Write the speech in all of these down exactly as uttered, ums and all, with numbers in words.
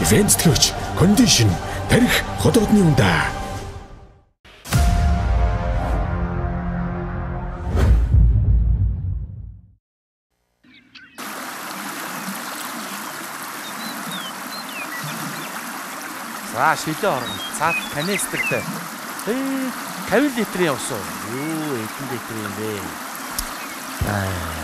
Event тэтгэгч Condition тарих ходоодны ундаа. За шилээ орно. Цаат канистртэй. Ээ тавин литрийн явсан. Юу эдэн литр юм бэ? Аа.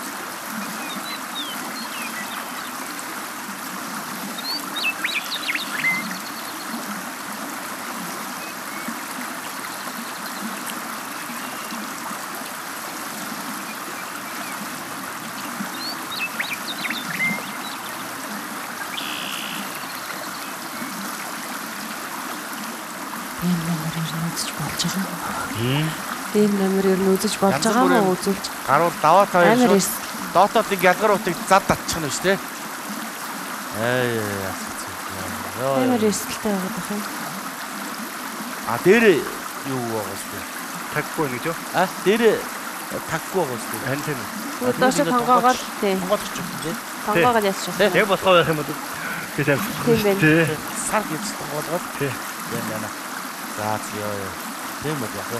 Ийм номер ер нь үзэж болж байгаа юм. Тийм. Ийм номер ер нь үзэж болж байгаа мó үзүүлж. Гаруул даваа тавьж Амар шууд дотоодын ядгар утыг зад татчих нь шүү дээ. Аа яа. Амар эсэлтэй байгаад байна. А дээр юу байгаа шүү дээ. Таггүй гэж юу? А дээр таггүй байгаа шүү дээ. Хан тийм. Доош тонгоогоод тийм. Тонгоолч юм дээ. Тонгоогоод ясчихсан. Яг болохоо байх юм уу? гэж юм. Тийм байна. Сар гэж тонгоолгоод. Тий. Яна яна. За зөө. Тийм үү яг.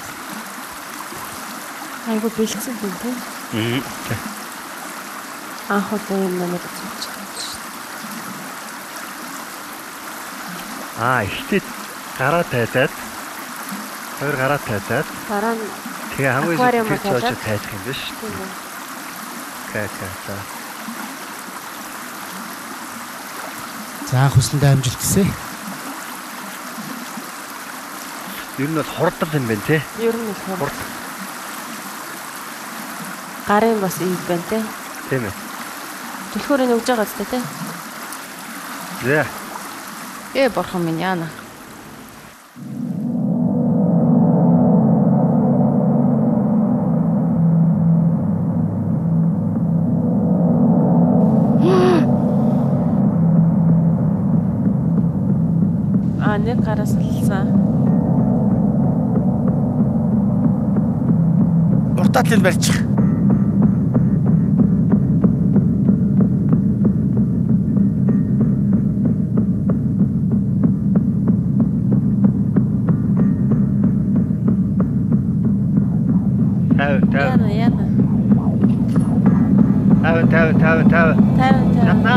Айгу бэлдсэн юм тийм. Аа. Анх удаа юм номер үзүүлж байгаа. Аа, ихтэй гараа тайлаад хоёр гараа тайлаад Дараа нь тэгээ хамгийн аквариум их тавьлаа. цоож тайлах юм биш. Окей, окей. За анх хүсэндээ амжилт хүсье. Ер нь бол хурдл юм байна тий. Ер нь хурд. Гарын бас ийм байна тий. Тийм ээ. Түлхүүр нь өгж байгаа зү тий. Зэ. Ээ борхон минь яана. А нэг гараас алсан. Уртаатлыг барьчих. Тав тав. Яна яна. Тав тав тав тав. Тав тав. Ятна.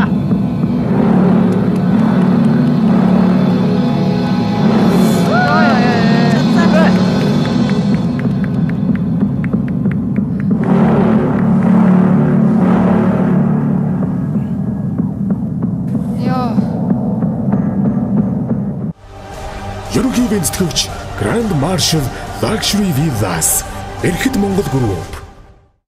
Ерөнхий ивент тэтгэгч Grand Marshal Luxury Villas Эрхэд Монгол Group